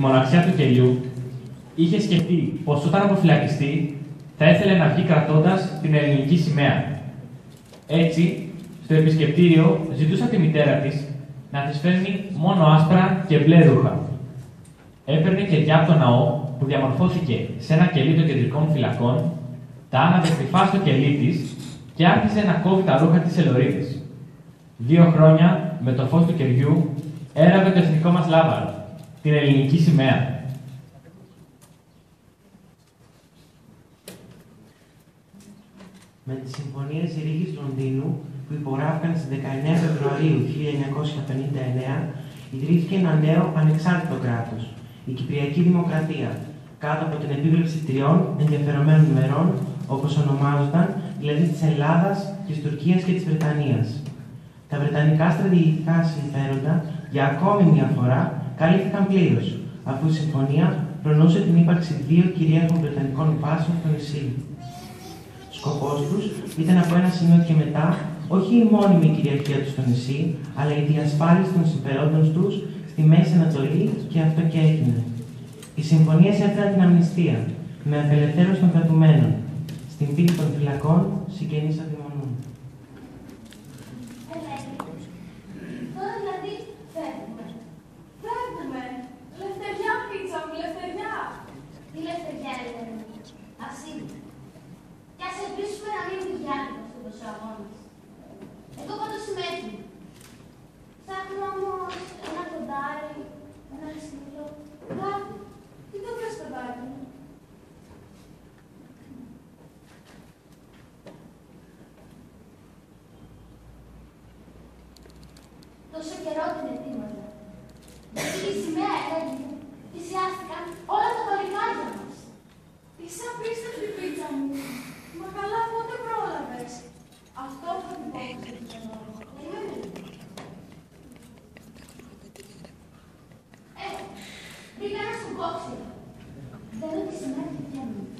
μοναξιά του κελιού, είχε σκεφτεί πως όταν αποφυλακιστεί θα ήθελε να βγει κρατώντας την ελληνική σημαία. Έτσι, στο επισκεπτήριο ζητούσε τη μητέρα της να της φέρνει μόνο άσπρα και μπλε ρούχα. Έπαιρνε κεριά από το ναό που διαμορφώθηκε σε ένα κελί των κεντρικών φυλακών, τα άναβε κρυφά στο κελί της και άρχιζε να κόβει τα ρούχα της ελωρίδης. 2 χρόνια, με το φως του κεριού, έραβε το εθνικό μας λάβαρο, την ελληνική σημαία. Με τις συμφωνίες Ρήγης Λονδίνου που υπογράφηκαν στις 19 Φεβρουαρίου 1959, ιδρύθηκε ένα νέο ανεξάρτητο κράτος, η Κυπριακή Δημοκρατία, κάτω από την επίβλεψη 3 ενδιαφερομένων μερών, όπως ονομάζονταν, δηλαδή της Ελλάδας, της Τουρκίας και της Βρετανίας. Τα βρετανικά στρατηγικά συμφέροντα για ακόμη μια φορά καλύφθηκαν πλήρως, αφού η συμφωνία προνοούσε την ύπαρξη 2 κυρίαρχων βρετανικών βάσεων στο νησί. Σκοπός τους ήταν από ένα σημείο και μετά όχι η μόνιμη κυριαρχία τους στο νησί, αλλά η διασφάλιση των συμφερόντων τους στη Μέση Ανατολή, και αυτό και έγινε. Οι συμφωνίες έφεραν την αμνηστία, με απελευθέρωση των κρατουμένων. Στην πύλη των φυλακών συγγενείς αδειμονούν. Τώρα δηλαδή φεύγουμε. Φεύγουμε. Λευτεριά, πίτσα μου, λευτεριά. Τι λευτεριά, Ελένη. Ας είναι. Κι ας ελπίσουμε να μην είναι διάρκεια αυτό το αγώνας. Εγώ πάντως συμμετέχω. Ψάχνω όμως ένα κοντάρι, ένα ξύλο, κάτι. Τι το βρες στο μπάκι μου. Τόσο καιρό την ετοίμαζα. Γιατί η σημαία έλεγε, θυσιάστηκαν όλα τα παλικάρια μας. Είσαι απίστευτη, πίτσα μου. Μα καλά, πότε πρόλαβες. Αυτό θα την πω. Μπήκαμε στον κόξιλο. Θέλω τη σημαία τη δικιά μου.